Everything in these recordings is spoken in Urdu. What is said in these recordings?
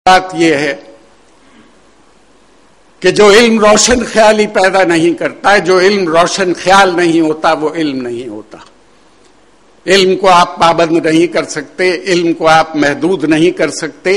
بات یہ ہے کہ جو علم روشن خیالی پیدا نہیں کرتا ہے، جو علم روشن خیال نہیں ہوتا وہ علم نہیں ہوتا۔ علم کو آپ پابند نہیں کر سکتے، علم کو آپ محدود نہیں کر سکتے،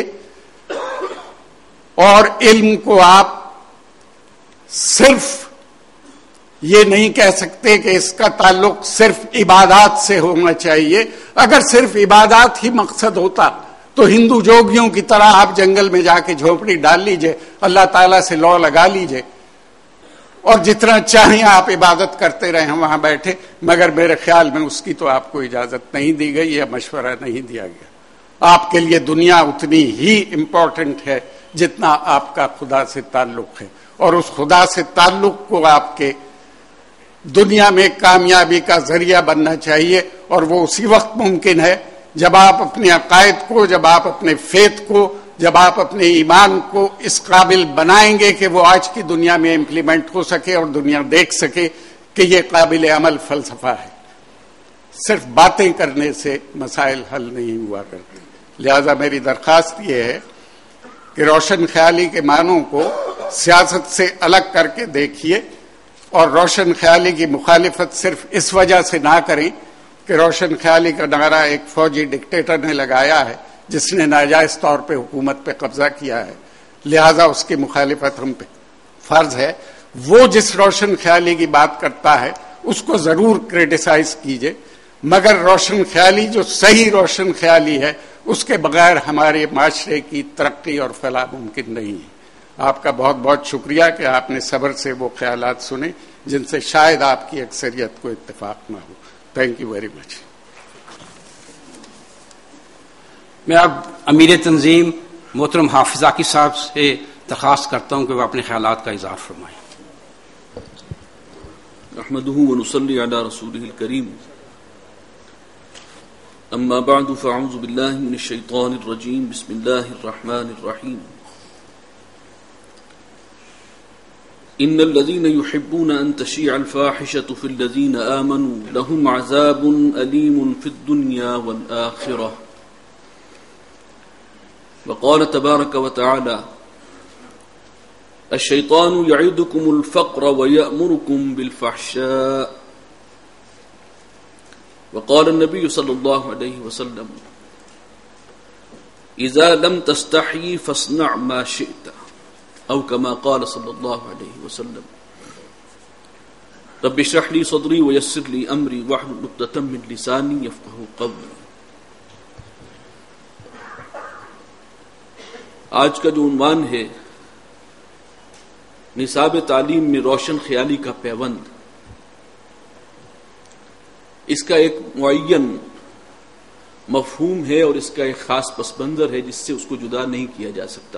اور علم کو آپ صرف یہ نہیں کہہ سکتے کہ اس کا تعلق صرف عبادات سے ہونا چاہیے۔ اگر صرف عبادات ہی مقصد ہوتا تو ہندو جوگیوں کی طرح آپ جنگل میں جا کے جھونپڑی ڈال لیجئے، اللہ تعالیٰ سے لو لگا لیجئے، اور جتنا چاہیں آپ عبادت کرتے رہیں وہاں بیٹھے، مگر میرے خیال میں اس کی تو آپ کو اجازت نہیں دی گئی یا مشورہ نہیں دیا گیا۔ آپ کے لیے دنیا اتنی ہی امپورٹنٹ ہے جتنا آپ کا خدا سے تعلق ہے، اور اس خدا سے تعلق کو آپ کے دنیا میں کامیابی کا ذریعہ بننا چاہیے، اور وہ اسی وقت ممکن ہے جب آپ اپنے عقائد کو، جب آپ اپنے فیتھ کو، جب آپ اپنے ایمان کو اس قابل بنائیں گے کہ وہ آج کی دنیا میں امپلیمنٹ ہو سکے اور دنیا دیکھ سکے کہ یہ قابل عمل فلسفہ ہے۔ صرف باتیں کرنے سے مسائل حل نہیں ہوا کرتے۔ لہذا میری درخواست یہ ہے کہ روشن خیالی کے معنوں کو سیاست سے الگ کر کے دیکھیے، اور روشن خیالی کی مخالفت صرف اس وجہ سے نہ کریں کہ روشن خیالی کا نعرہ ایک فوجی ڈکٹیٹر نے لگایا ہے جس نے ناجائز طور پہ حکومت پہ قبضہ کیا ہے، لہذا اس کی مخالفت ہم پہ فرض ہے۔ وہ جس روشن خیالی کی بات کرتا ہے اس کو ضرور کریٹیسائز کیجئے، مگر روشن خیالی جو صحیح روشن خیالی ہے اس کے بغیر ہمارے معاشرے کی ترقی اور فلاح ممکن نہیں ہے۔ آپ کا بہت بہت شکریہ کہ آپ نے صبر سے وہ خیالات سنے جن سے شاید آپ کی اکثریت کو اتفاق نہ ہو۔ Thank you very much. میں اب امیر تنظیم محترم حافظ ذاکی صاحب سے درخواست کرتا ہوں کہ وہ اپنے خیالات کا اظہار فرمائیں۔ نحمده ونصلي على رسوله الكريم، اما بعد فاعوذ بالله من الشيطان الرجيم، بسم الله الرحمن الرحيم۔ ان الذين يحبون ان تشيع الفاحشة في الذين آمنوا لهم عذاب أليم في الدنيا والآخرة۔ وقال تبارك وتعالى: الشيطان يعدكم الفقر ويأمركم بالفحشاء۔ وقال النبي صلى الله عليه وسلم: إذا لم تستحي فاصنع ما شئت، أو كما قال صلى الله عليه وسلم: رب اشرح لي صدري ويسر لي أمري واحلل عقدة من لساني يفقهوا قولي۔ آج کا جو عنوان ہے نصاب تعلیم میں روشن خیالی کا پیوند، اس کا ایک معین مفہوم ہے اور اس کا ایک خاص پس منظر ہے جس سے اس کو جدا نہیں کیا جا سکتا،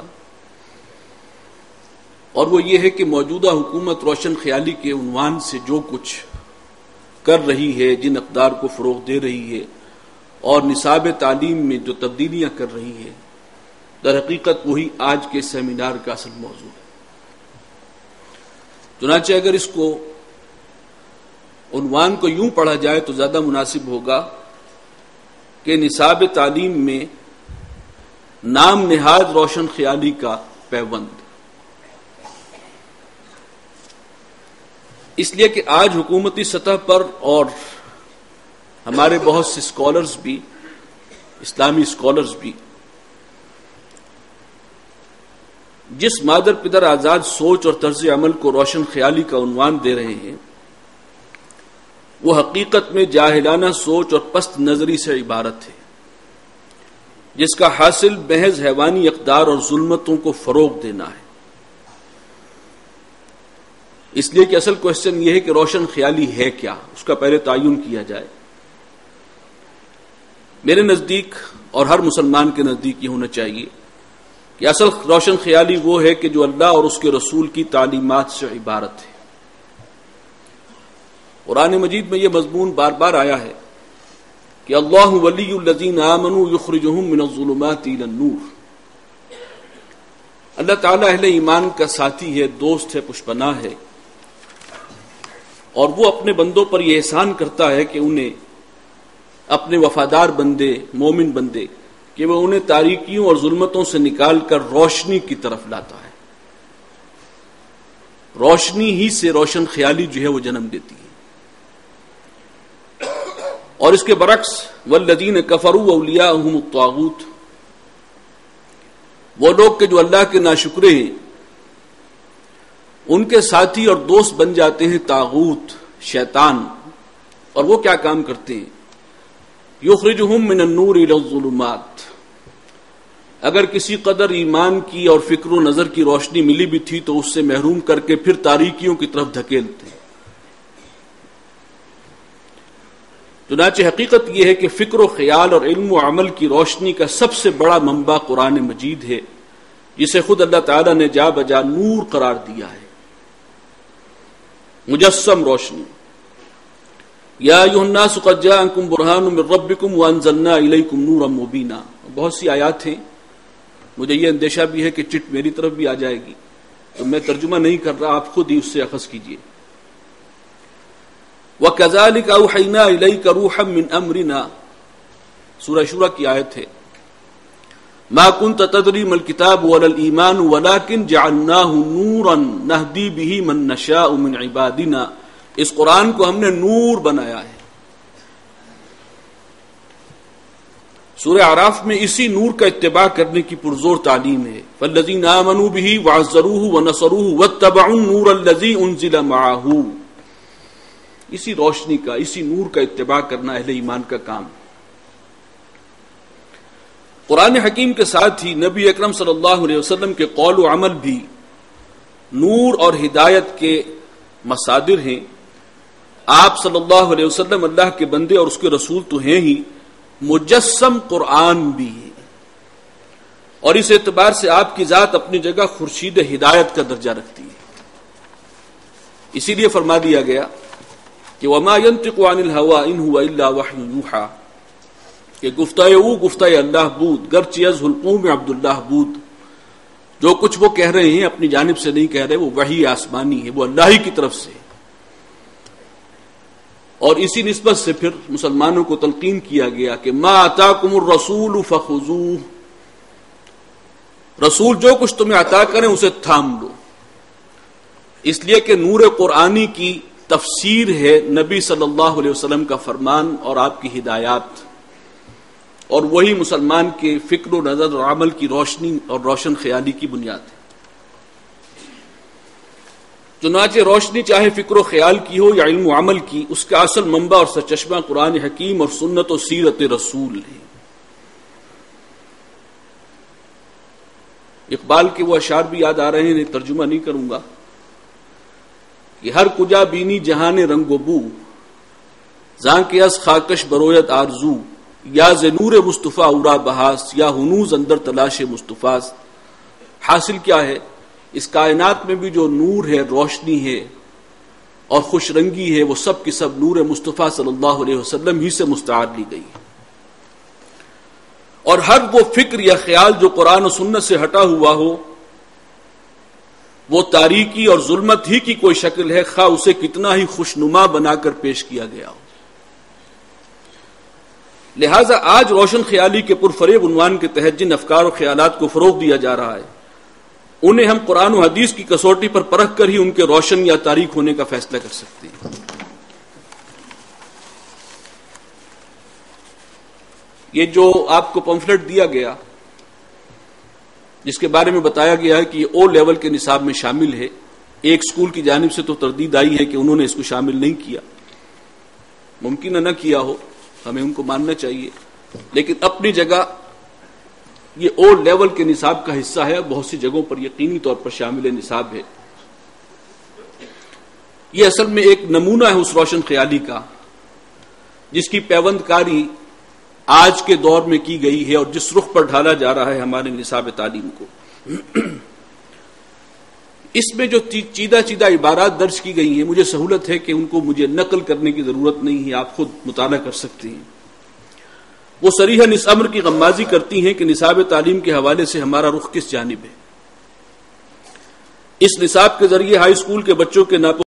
اور وہ یہ ہے کہ موجودہ حکومت روشن خیالی کے عنوان سے جو کچھ کر رہی ہے، جن اقدار کو فروغ دے رہی ہے، اور نصاب تعلیم میں جو تبدیلیاں کر رہی ہے، در حقیقت وہی آج کے سیمینار کا اصل موضوع ہے۔ چنانچہ اگر اس کو عنوان کو یوں پڑھا جائے تو زیادہ مناسب ہوگا کہ نصاب تعلیم میں نام نہاد روشن خیالی کا پیوند، اس لیے کہ آج حکومتی سطح پر اور ہمارے بہت سے اسکالرز بھی، اسلامی اسکالرز بھی، جس مادر پدر آزاد سوچ اور طرز عمل کو روشن خیالی کا عنوان دے رہے ہیں، وہ حقیقت میں جاہلانہ سوچ اور پست نظری سے عبارت ہے، جس کا حاصل محض حیوانی اقدار اور ظلمتوں کو فروغ دینا ہے۔ اس لیے کہ اصل کوشچن یہ ہے کہ روشن خیالی ہے کیا، اس کا پہلے تعین کیا جائے۔ میرے نزدیک اور ہر مسلمان کے نزدیک یہ ہونا چاہیے کہ اصل روشن خیالی وہ ہے کہ جو اللہ اور اس کے رسول کی تعلیمات سے عبارت ہے۔ قرآن مجید میں یہ مضمون بار بار آیا ہے کہ اللہ ولی الذین آمنوا یخرجہم من الظلمات الی النور۔ اللہ تعالیٰ اہل ایمان کا ساتھی ہے، دوست ہے، پشپناہ ہے، اور وہ اپنے بندوں پر یہ احسان کرتا ہے کہ انہیں اپنے وفادار بندے، مومن بندے کہ وہ انہیں تاریکیوں اور ظلمتوں سے نکال کر روشنی کی طرف لاتا ہے. روشنی ہی سے روشن خیالی جو ہے وہ جنم دیتی ہے. اور اس کے برعکس والذین کفروا اولیاءہم الطاغوت، وہ لوگ کہ جو اللہ کے ناشکرے ہیں ان کے ساتھی اور دوست بن جاتے ہیں طاغوت، شیطان. اور وہ کیا کام کرتے ہیں؟ یخرجہم من النور الی الظلمات، اگر کسی قدر ایمان کی اور فکر و نظر کی روشنی ملی بھی تھی تو اس سے محروم کر کے پھر تاریکیوں کی طرف دھکیلتے ہیں. چنانچہ حقیقت یہ ہے کہ فکر و خیال اور علم و عمل کی روشنی کا سب سے بڑا منبع قرآن مجید ہے، جسے خود اللہ تعالیٰ نے جا بجا نور قرار دیا ہے، مجسم روشنی. یا ایھا الناس قد جاءکم برہان من ربکم وانزلنا الیکم نورا مبینا. بہت سی آیات ہیں، مجھے یہ اندیشہ بھی ہے کہ چٹ میری طرف بھی آ جائے گی، تو میں ترجمہ نہیں کر رہا، آپ خود ہی اس سے اخذ کیجئے. وَكَذَلِكَ أَوْحَيْنَا إِلَيْكَ رُوحًا مِّنْ أَمْرِنَا، سورہ شورى کی آیت ہے. مَا كُنْتَ تَدْرِي مَا الْكِتَابُ وَلَا الْإِيمَانُ وَلَكِنْ جَعَلْنَاهُ نُورًا نَهْدِي بِهِ مَن نَّشَاءُ مِنْ عِبَادِنَا. اس قرآن کو ہم نے نور بنایا ہے. سورہ اعراف میں اسی نور کا اتباع کرنے کی پرزور تعلیم ہے. فَالَّذِينَ آمَنُوا بِهِ وَعَزَّرُوهُ وَنَصَرُوهُ وَاتَّبَعُوا النُّورَ الَّذِي أُنزِلَ مَعَهُ. اسی روشنی کا، اسی نور کا اتباع کرنا اہل ایمان کا کام. قرآن حکیم کے ساتھ ہی نبی اکرم صلی اللہ علیہ وسلم کے قول و عمل بھی نور اور ہدایت کے مصادر ہیں. آپ صلی اللہ علیہ وسلم اللہ کے بندے اور اس کے رسول تو ہیں ہی، مجسم قرآن بھی ہے. اور اس اعتبار سے آپ کی ذات اپنی جگہ خورشید ہدایت کا درجہ رکھتی ہے. اسی لیے فرما دیا گیا کہ وما ينطق عن الهوى ان هو الا وحی یوحى، کہ گفتہ او گفتہ اللہ بود، گرچہ از حلقوم عبداللہ بود. جو کچھ وہ کہہ رہے ہیں اپنی جانب سے نہیں کہہ رہے، وہ وحی آسمانی ہے، وہ اللہ ہی کی طرف سے. اور اسی نسبت سے پھر مسلمانوں کو تلقین کیا گیا کہ ما آتاکم الرسول فخذوہ، رسول جو کچھ تمہیں عطا کریں اسے تھام لو. اس لیے کہ نور قرآنی کی تفسیر ہے نبی صلی اللہ علیہ وسلم کا فرمان اور آپ کی ہدایات، اور وہی مسلمان کے فکر و نظر اور عمل کی روشنی اور روشن خیالی کی بنیاد ہے. چنانچہ روشنی چاہے فکر و خیال کی ہو یا علم و عمل کی، اس کا اصل منبع اور سرچشمہ قرآن حکیم اور سنت و سیرت رسول ہے. اقبال کے وہ اشعار بھی یاد آ رہے ہیں، ترجمہ نہیں کروں گا، کہ ہر کجا بینی جہان رنگ و بو، زاں کے از خاکش برویت آرزو، یا ز نور مصطفیٰ اورا بحاس، یا ہنوز اندر تلاش مصطفیٰ. حاصل کیا ہے؟ اس کائنات میں بھی جو نور ہے، روشنی ہے اور خوش رنگی ہے، وہ سب کی سب نور مصطفیٰ صلی اللہ علیہ وسلم ہی سے مستعار لی گئی. اور ہر وہ فکر یا خیال جو قرآن و سنت سے ہٹا ہوا ہو، وہ تاریکی اور ظلمت ہی کی کوئی شکل ہے، خواہ اسے کتنا ہی خوشنما بنا کر پیش کیا گیا ہو. لہذا آج روشن خیالی کے پرفریب عنوان کے تحت جن افکار و خیالات کو فروغ دیا جا رہا ہے، انہیں ہم قرآن و حدیث کی کسوٹی پر پرکھ کر ہی ان کے روشن یا تاریک ہونے کا فیصلہ کر سکتے ہیں. یہ جو آپ کو پمفلٹ دیا گیا، جس کے بارے میں بتایا گیا ہے کہ یہ او لیول کے نصاب میں شامل ہے، ایک سکول کی جانب سے تو تردید آئی ہے کہ انہوں نے اس کو شامل نہیں کیا. ممکن نہ کیا ہو، ہمیں ان کو ماننا چاہیے، لیکن اپنی جگہ یہ او لیول کے نصاب کا حصہ ہے، بہت سی جگہوں پر یقینی طور پر شامل نصاب ہے. یہ اصل میں ایک نمونہ ہے اس روشن خیالی کا جس کی پیوند کاری آج کے دور میں کی گئی ہے اور جس رخ پر ڈھالا جا رہا ہے ہمارے نصاب تعلیم کو. اس میں جو چیدہ عبارات درج کی گئی ہیں، مجھے سہولت ہے کہ ان کو مجھے نقل کرنے کی ضرورت نہیں ہے، آپ خود مطالعہ کر سکتے ہیں. وہ صریحاً اس امر کی غمازی کرتی ہیں کہ نصاب تعلیم کے حوالے سے ہمارا رخ کس جانب ہے. اس نصاب کے ذریعے ہائی اسکول کے بچوں کے